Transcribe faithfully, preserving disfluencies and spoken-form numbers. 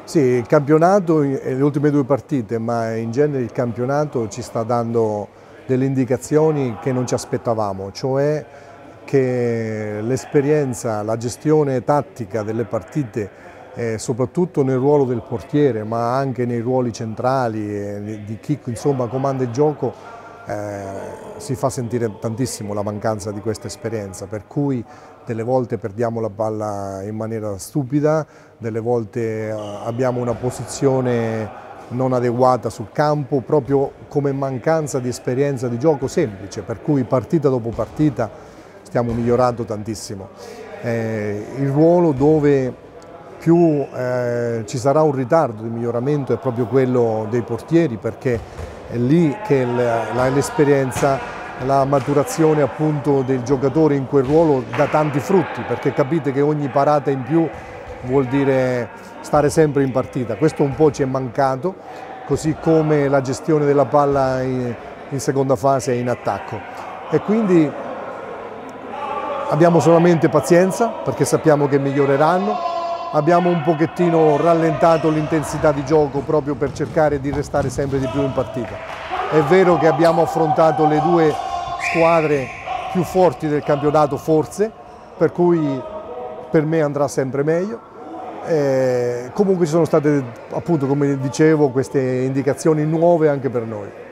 Sì, il campionato e le ultime due partite, ma in genere il campionato ci sta dando delle indicazioni che non ci aspettavamo, cioè che l'esperienza, la gestione tattica delle partite, eh, soprattutto nel ruolo del portiere, ma anche nei ruoli centrali, eh, di chi insomma comanda il gioco, eh, si fa sentire tantissimo la mancanza di questa esperienza, per cui delle volte perdiamo la palla in maniera stupida, delle volte eh, abbiamo una posizione non adeguata sul campo, proprio come mancanza di esperienza di gioco semplice, per cui partita dopo partita stiamo migliorando tantissimo. Eh, il ruolo dove più eh, ci sarà un ritardo di miglioramento è proprio quello dei portieri, perché è lì che l'esperienza, la maturazione appunto del giocatore in quel ruolo dà tanti frutti, perché capite che ogni parata in più vuol dire stare sempre in partita. Questo un po' ci è mancato, così come la gestione della palla in, in seconda fase e in attacco. E quindi abbiamo solamente pazienza, perché sappiamo che miglioreranno. Abbiamo un pochettino rallentato l'intensità di gioco proprio per cercare di restare sempre di più in partita. È vero che abbiamo affrontato le due squadre più forti del campionato forse, per cui per me andrà sempre meglio. Eh, comunque ci sono state, appunto come dicevo, queste indicazioni nuove anche per noi.